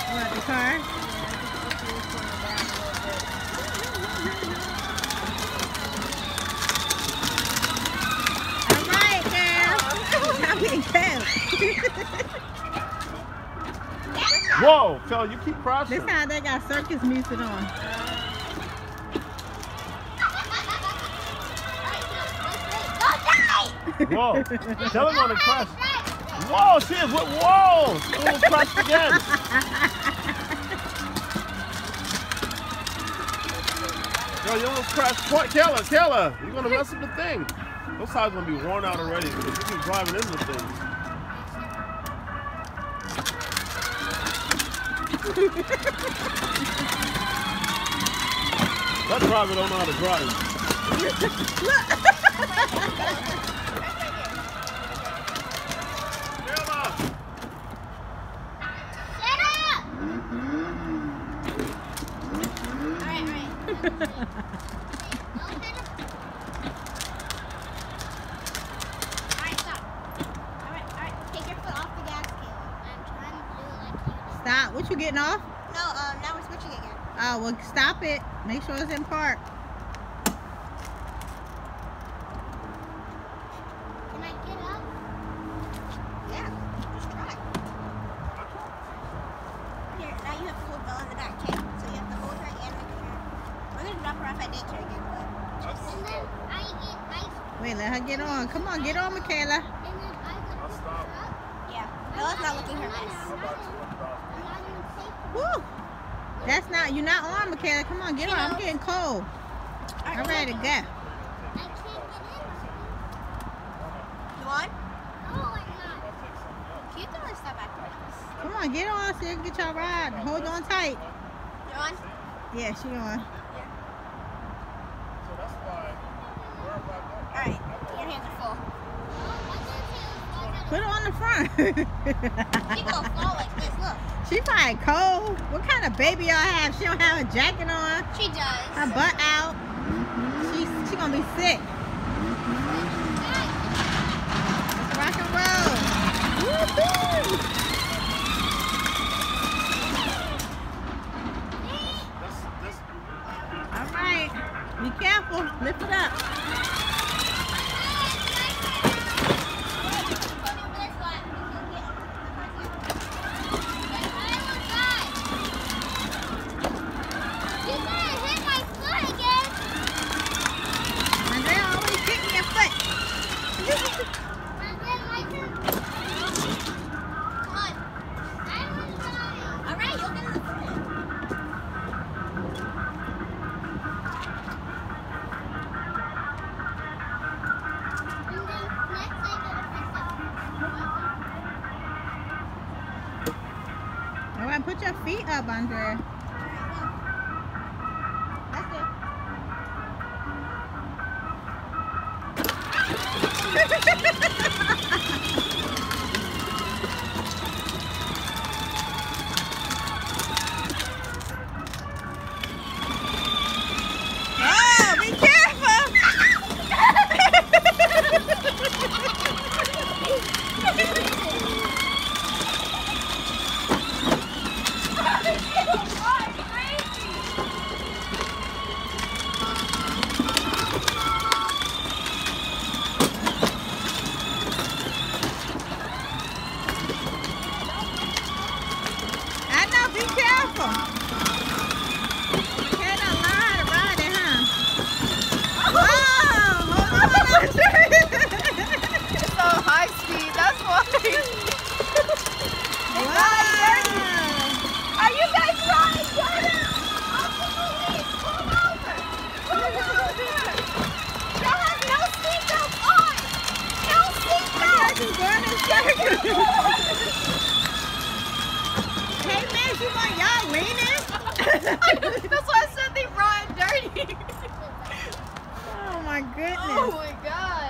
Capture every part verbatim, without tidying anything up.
What, the car? All right, girl. I'm getting killed. Whoa, Phil, you keep crashing. This how they got circus music on. Whoa, tell him on the crash. Whoa, she is, what, whoa, she almost crashed again. Yo, you almost crashed twice. Kayla, Kayla, you're gonna mess up the thing. Those sides gonna be worn out already because you keep driving into things. That driver don't know how to drive. Look. Stop. What, you getting off? No, um, now we're switching again. Oh, well, stop it. Make sure it's in park. Can I get up? Yeah, just try. Here, now you have to hold Bella in the back, okay? So you have to hold her and make her. We're going to drop her off at daycare again, but... And then I get ice. Wait, let her get on. Come on, get on, Michaela. And then I go stop. Yeah, Bella's not looking her best. Woo! That's not, you're not on, Michaela. Come on, get on. I'm getting cold. I'm ready to go. I can't get in. You on? No, I'm not. Can you throw her stuff back there? Come on, get on so you can get your ride. Hold on tight. You on? Yeah, she on. Alright, your hands are full. Put her on the front. She gonna fall like this, look. She probably cold. What kind of baby y'all have? She don't have a jacket on. She does. Her butt out. She she gonna be sick. Let's rock and roll. Woohoo! All right. Be careful. Lift it up. All right, put your feet up, Andrea. Oh, be careful! I know, be careful. You can't learn how to ride it, huh? Whoa! Hold on, It's so high speed, that's why. Wow! Are you guys riding? Get out! Pull over! Pull over! Y'all have no seatbelts on! No seatbelts! You're going in circles. Hey, man, you want y'all leaning? That's why I said they ride dirty. Oh, my goodness. Oh my god.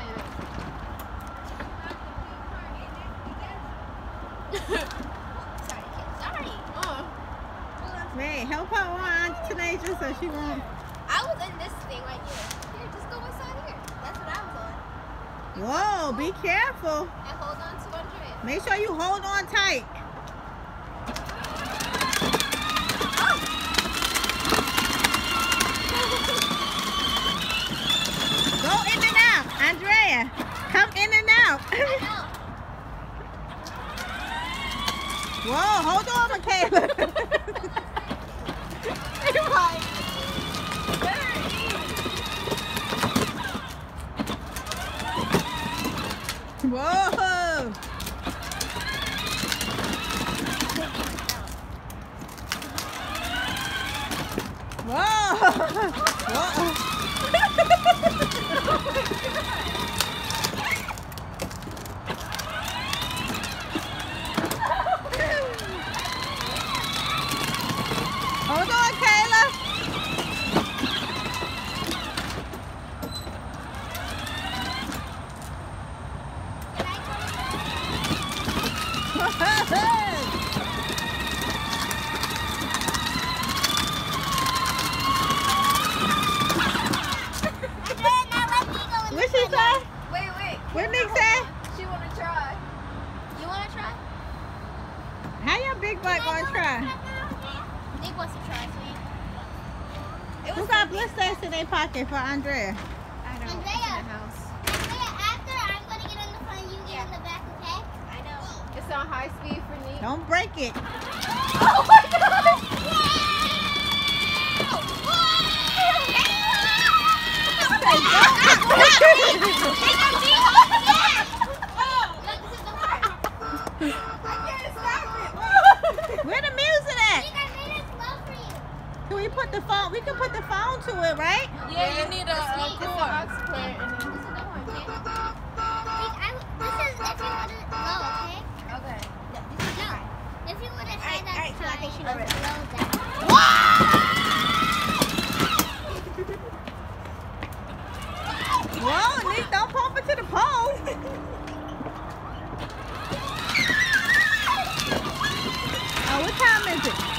Sorry. Oh. Wait, help her on Tanasia so she won't. I was in this thing right here. Here, just go inside here. That's what I was on. Whoa, be careful. And hold on to Andrea. Make sure you hold on tight. Hold on, Michaela. You're right. Whoa. Whoa. Whoa. Hold on, Kayla. What she say? Wait, wait. What Nick say? She wanna try. You wanna try? How your big butt gonna try? Nick wants to try, sweet. Who got blisters in their pocket for Andrea? I know. Andrea. It's in the house. Andrea, after I'm gonna get on the front, you get on the back, okay? I know. It's on high speed for me. Don't break it. Oh my god! Where the music at? Can we put the phone? We can put the phone to it, right? Yeah, you need a It's uh, an cord. aux cord. This is the horn, okay? This is if you want to blow, okay? Okay. No, if you want to try that alright, so I think she knows blow it. that. Whoa, Nick, don't pump it to the pole. Oh, what time is it?